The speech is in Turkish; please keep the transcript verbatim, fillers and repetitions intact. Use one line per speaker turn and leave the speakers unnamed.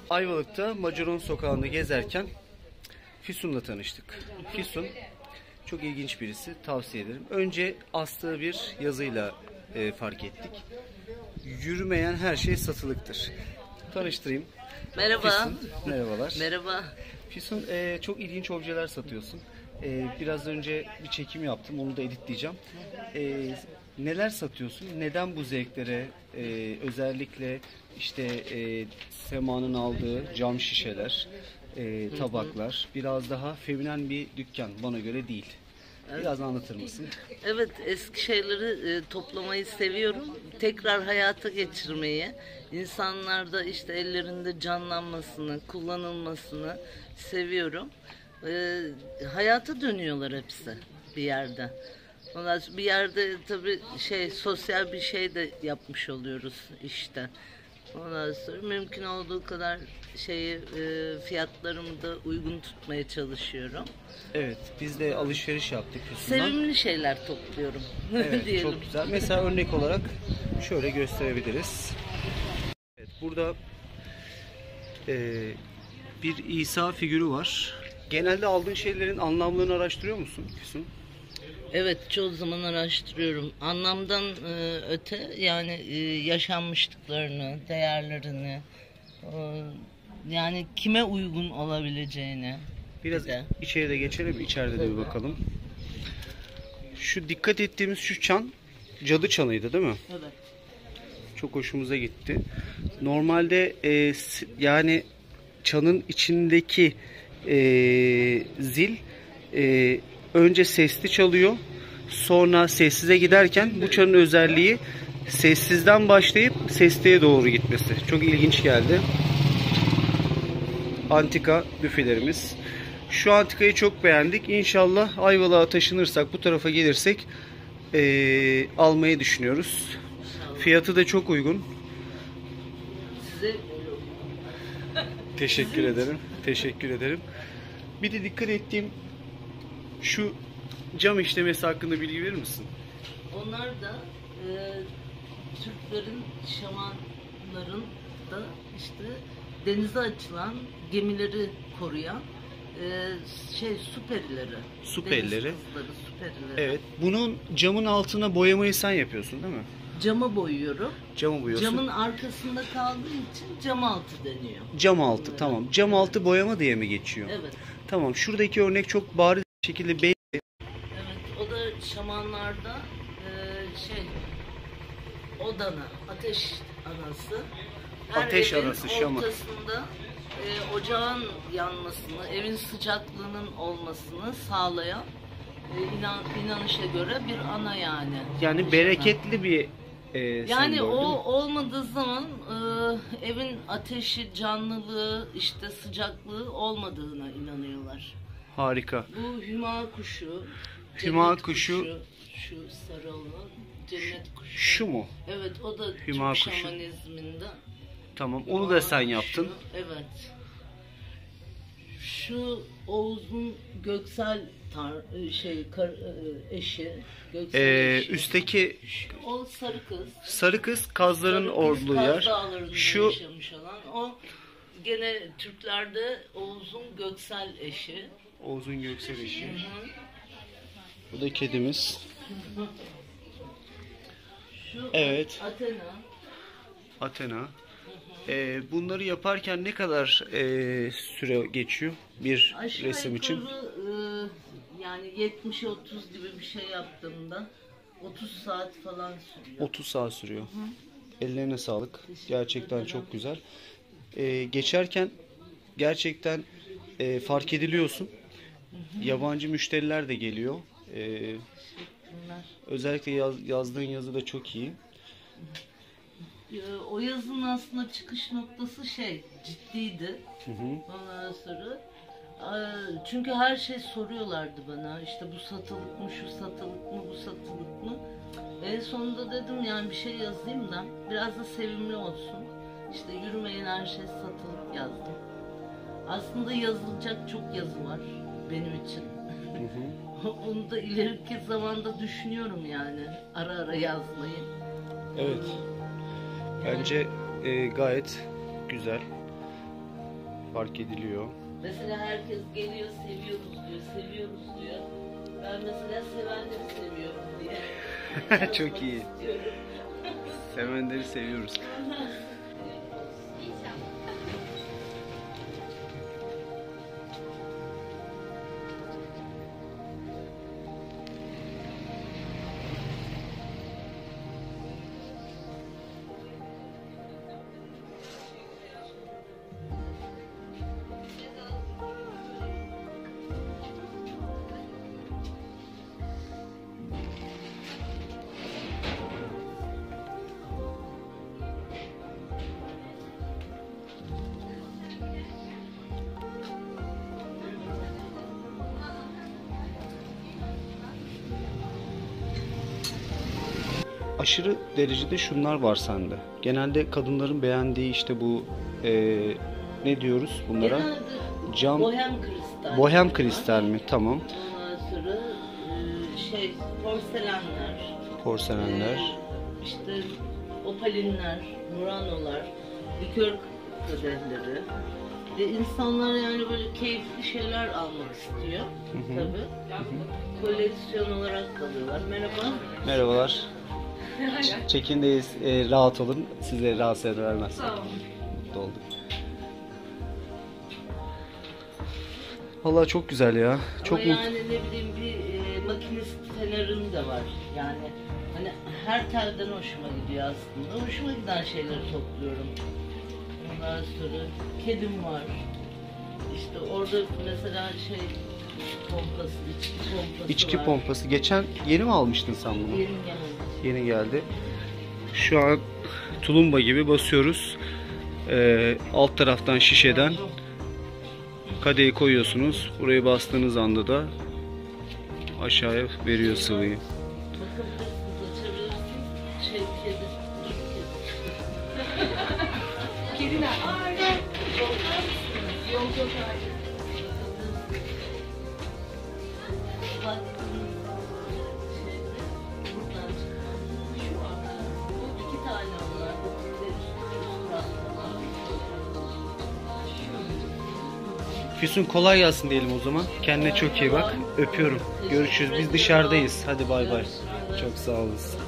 Ayvalık'ta Macaron Sokağı'nda gezerken Füsun'la tanıştık. Füsun çok ilginç birisi, tavsiye ederim. Önce astığı bir yazıyla e, fark ettik. Yürümeyen her şey satılıktır. Tanıştırayım.
Merhaba.
Füsun, merhabalar.
Merhaba.
Füsun, e, çok ilginç objeler satıyorsun. E, biraz önce bir çekim yaptım, onu da editleyeceğim. E, neler satıyorsun? Neden bu zevklere, e, özellikle işte e, Sema'nın aldığı cam şişeler, e, tabaklar, biraz daha feminen bir dükkan, bana göre değil. Biraz anlatır mısın?
Evet, eski şeyleri e, toplamayı seviyorum. Tekrar hayata geçirmeyi, insanlarda işte ellerinde canlanmasını, kullanılmasını seviyorum. E, hayata dönüyorlar hepsi bir yerde. Ondan sonra bir yerde tabii şey sosyal bir şey de yapmış oluyoruz işte. Ondan sonra mümkün olduğu kadar şeyi e, fiyatlarımı da uygun tutmaya çalışıyorum.
Evet, biz de alışveriş yaptık Füsun'dan.
Sevimli şeyler topluyorum.
Evet,
diyelim.
çok güzel. Mesela örnek olarak şöyle gösterebiliriz. Evet, burada e, bir İsa figürü var. Genelde aldığın şeylerin anlamlarını araştırıyor musun Füsun?
Evet, çoğu zaman araştırıyorum. Anlamdan e, öte yani e, yaşanmışlıklarını, değerlerini, e, yani kime uygun olabileceğini.
Biraz
bir de.
içeri de geçelim, içeride de bir bakalım. Şu dikkat ettiğimiz şu çan, cadı çanıydı değil mi?
Evet.
Çok hoşumuza gitti. Normalde e, yani çanın içindeki e, zil e, önce sesli çalıyor, sonra sessize giderken bu çanın özelliği sessizden başlayıp sesliye doğru gitmesi. Çok ilginç geldi. Antika büfelerimiz. Şu antikayı çok beğendik. İnşallah Ayvalık'a taşınırsak, bu tarafa gelirsek e, almayı düşünüyoruz. Fiyatı da çok uygun.
Size
Teşekkür ederim. Teşekkür ederim. Bir de dikkat ettiğim şu cam işlemesi hakkında bilgi verir misin?
onlar da e, Türklerin, şamanların da işte denize açılan gemileri koruyan e, şey su perileri.
Su
Deniz
perileri.
kızları, su perileri.
Evet. Bunun camın altına boyamayı sen yapıyorsun değil mi?
Camı boyuyorum.
Camı boyuyorsun.
Camın arkasında kaldığı için cam altı deniyor.
Cam altı, tamam. Cam altı boyama diye mi geçiyor?
Evet.
Tamam. Şuradaki örnek çok bariz bir şekilde belli.
Evet. O da şamanlarda e, şey odana, ateş anası. Her
Ateş
evin
anası, şaman.
ortasında e, ocağın yanmasını, evin sıcaklığının olmasını sağlayan e, inan, inanışa göre bir ana yani.
Yani
Şaman.
bereketli bir e,
Yani
sembol,
o
değil mi?
olmadığı zaman e, evin ateşi, canlılığı, işte sıcaklığı olmadığına inanıyorlar.
Harika.
Bu hüma kuşu,
Hüma
cennet
kuşu,
şu sarı olan cennet kuşu.
şu mu?
Evet, o da
Hüma
Türk
kuşu.
şamanizminden.
Tamam. Onu da sen
Hüma
yaptın.
kuşu, evet. Şu Oğuz'un Göksel tar şey kar, eşi, Göksel
Ee,
eşi.
üstteki
O sarı kız.
sarı kız Kazların
Sarı kız,
olduğu
Kaz
yer.
Dağları'nda
Şu
yaşamış olan. O gene Türklerde Oğuz'un Göksel eşi.
Oğuz'un Göksel eşi.
Hı hı.
Bu da kedimiz.
Şu
Evet.
Athena.
Athena. Ee, bunları yaparken ne kadar e, süre geçiyor bir
Aşağı
resim için?
yukarı, e, yani yetmiş otuz gibi bir şey yaptığımda otuz saat falan sürüyor.
otuz saat sürüyor.
Hı.
Ellerine sağlık.
Teşekkür
Gerçekten
ederim.
çok güzel. Ee, geçerken gerçekten e, fark ediliyorsun.
Hı hı.
Yabancı müşteriler de geliyor. Ee,
Teşekkürler.
özellikle yaz, yazdığın yazı da çok iyi.
E, O yazının aslında çıkış noktası şey ciddiydi.
Hı hı.
Ondan sonra e, çünkü her şey soruyorlardı bana. İşte bu satılık mı, şu satılık mı, bu satılık mı? En sonunda dedim yani bir şey yazayım da biraz da sevimli olsun. İşte yürümeyen her şey satılık yazdım. Aslında yazılacak çok yazı var benim için.
Hı hı.
Onu da ileriki zamanda düşünüyorum yani. Ara ara yazmayı.
Evet. Bence e, gayet güzel. park ediliyor.
Mesela herkes geliyor, seviyoruz diyor, seviyoruz diyor. Ben mesela sevenleri seviyorum diye.
Çok iyi. Sevenleri seviyoruz. Aşırı derecede şunlar var sende. Genelde kadınların beğendiği işte bu e, ne diyoruz bunlara?
Genelde
Cam,
bohem kristal.
bohem kristal mi? Tamam.
Ondan sonra e, şey porselenler.
Porselenler.
e, işte opalinler, muranolar, likör kadehleri. Ve insanlar yani böyle keyifli şeyler almak istiyor. Tabii. Koleksiyon olarak kalıyorlar. Merhaba.
Merhabalar. Çekindeyiz. E, rahat olun. Size rahatsız vermez.
Sağ olun.
Mutlu olduk. Vallahi çok güzel ya. Çok
Ama
mutlu.
yani ne bileyim bir e, makinist fenerim de var. Yani hani her telden hoşuma gidiyor aslında. Hoşuma giden şeyleri topluyorum. Ondan sonra kedim var. İşte orada mesela şey pompası, içki pompası
İçki
var.
pompası. Geçen yeni mi almıştın sen bunu?
Yeni geldi.
Yeni geldi. Şu an tulumba gibi basıyoruz. Ee, alt taraftan şişeden kadehi koyuyorsunuz. Burayı bastığınız anda da aşağıya veriyor sıvıyı.
Bakabilirsiniz, açabilirsiniz. Şey kedi.
Kediler. Aa evet. Korkar mısınız? Yok yok hayır.
Bak. Şeyde, buradan çıkan. Şu an. İki tane onlar. Bir de üst tarafta var.
Füsun kolay gelsin diyelim o zaman. Kendine çok iyi bak. Öpüyorum. Görüşürüz. Biz dışarıdayız. Hadi bay bay. Çok sağ olasın.